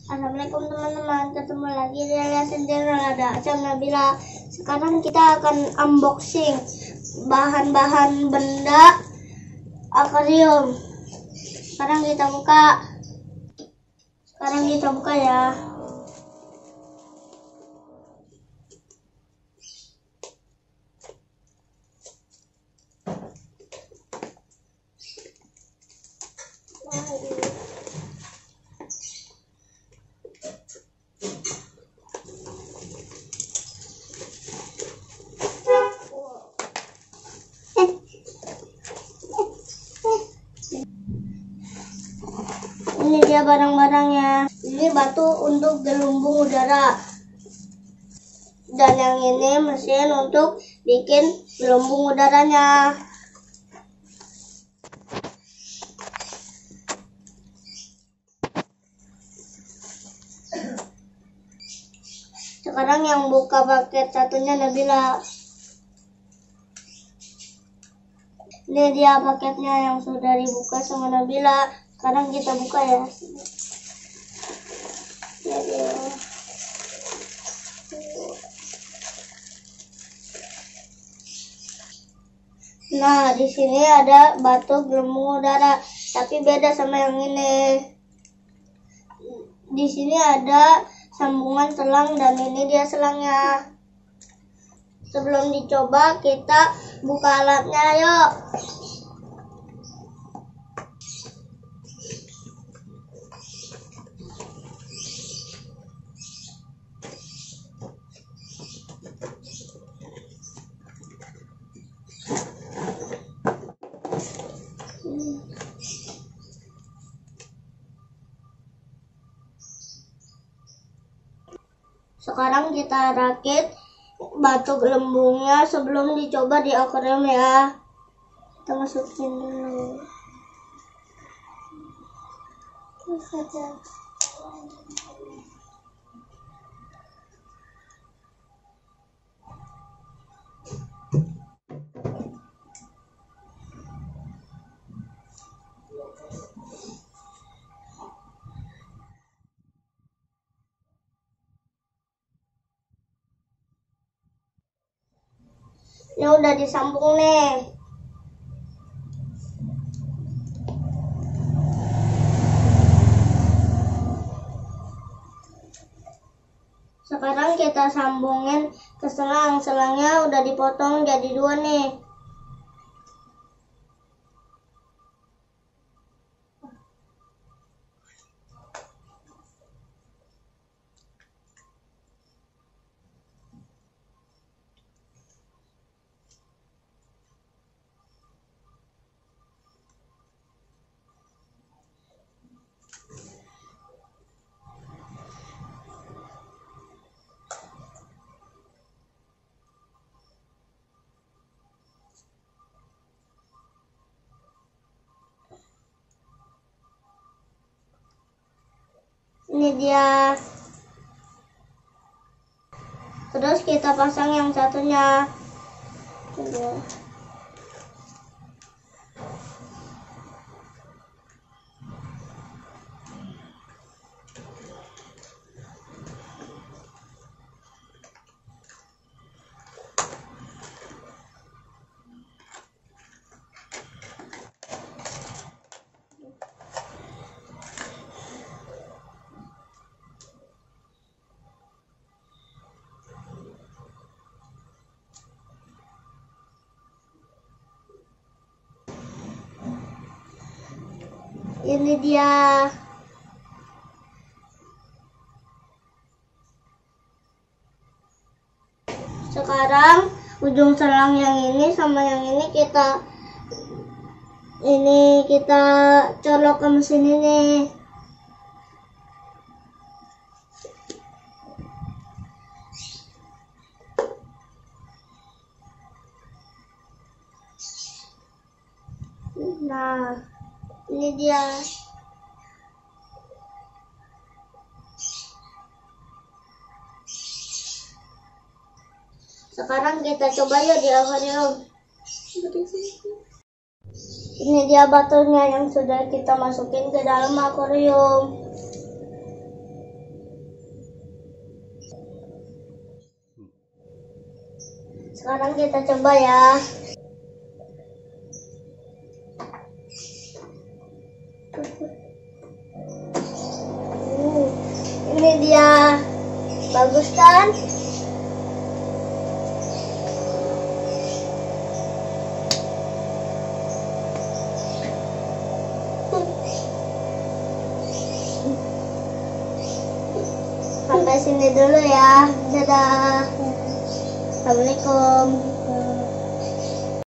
Assalamualaikum teman-teman, ketemu lagi di Lesson Channel, ada Acam Nabila. Sekarang kita akan unboxing bahan-bahan benda akuarium. Sekarang kita buka ya. Ini dia barang-barangnya. Ini batu untuk gelembung udara. Dan yang ini mesin untuk bikin gelembung udaranya. Sekarang yang buka paket satunya Nabila. Ini dia paketnya yang sudah dibuka sama Nabila. Sekarang kita buka ya. Nah, di sini ada batu gelembung udara, tapi beda sama yang ini. Di sini ada sambungan selang dan ini dia selangnya. Sebelum dicoba, kita buka alatnya, yuk. Sekarang kita rakit batu gelembungnya sebelum dicoba di akuarium ya. Kita masukin dulu. Terus saja. Ini udah disambung nih. Sekarang kita sambungin ke selang. Selangnya udah dipotong jadi 2 nih. Ini dia. Terus kita pasang yang satunya. Ini dia. Sekarang ujung selang yang ini sama yang ini kita colok ke mesin ini. Nah, ini dia. Sekarang kita coba yuk di akuarium. Ini dia batunya yang sudah kita masukin ke dalam akuarium. Sekarang kita coba ya. Ini dia. Bagus kan? Sampai sini dulu ya. Dadah. Assalamualaikum.